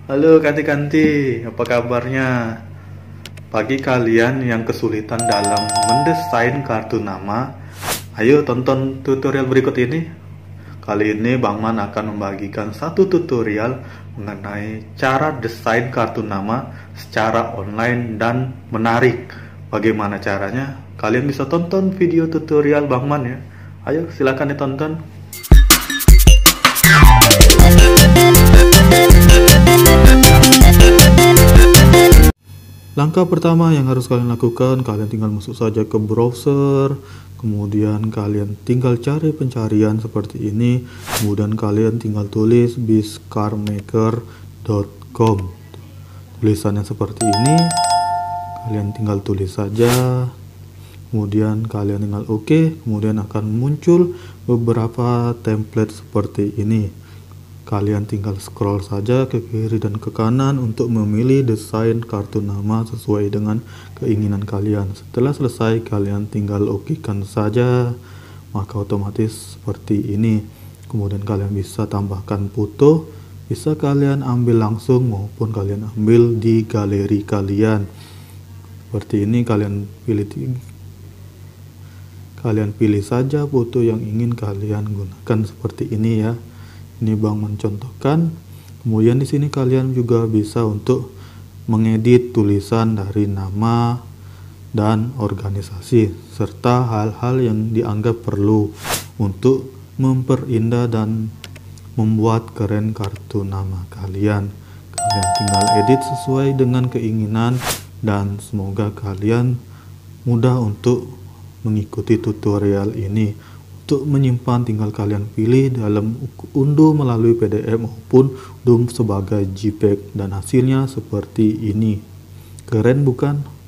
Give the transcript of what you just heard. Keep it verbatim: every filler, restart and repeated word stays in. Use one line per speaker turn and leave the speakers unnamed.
Halo Kanti-kanti, apa kabarnya? Bagi kalian yang kesulitan dalam mendesain kartu nama, ayo tonton tutorial berikut ini. Kali ini Bang Man akan membagikan satu tutorial mengenai cara desain kartu nama secara online dan menarik. Bagaimana caranya? Kalian bisa tonton video tutorial Bang Man ya. Ayo silakan ditonton. Langkah pertama yang harus kalian lakukan, kalian tinggal masuk saja ke browser, kemudian kalian tinggal cari pencarian seperti ini, kemudian kalian tinggal tulis bizcarmaker dot com. Tulisannya seperti ini, kalian tinggal tulis saja, kemudian kalian tinggal oke, kemudian akan muncul beberapa template seperti ini. Kalian tinggal scroll saja ke kiri dan ke kanan untuk memilih desain kartu nama sesuai dengan keinginan kalian. Setelah selesai, kalian tinggal okekan saja, maka otomatis seperti ini. Kemudian kalian bisa tambahkan foto, bisa kalian ambil langsung maupun kalian ambil di galeri kalian. Seperti ini, kalian pilih kalian pilih saja foto yang ingin kalian gunakan seperti ini ya. Ini Bang mencontohkan. Kemudian di sini kalian juga bisa untuk mengedit tulisan dari nama dan organisasi serta hal-hal yang dianggap perlu untuk memperindah dan membuat keren kartu nama kalian. Kalian tinggal edit sesuai dengan keinginan dan semoga kalian mudah untuk mengikuti tutorial ini. Untuk menyimpan tinggal kalian pilih dalam unduh melalui P D F maupun unduh sebagai JPEG dan hasilnya seperti ini. Keren bukan?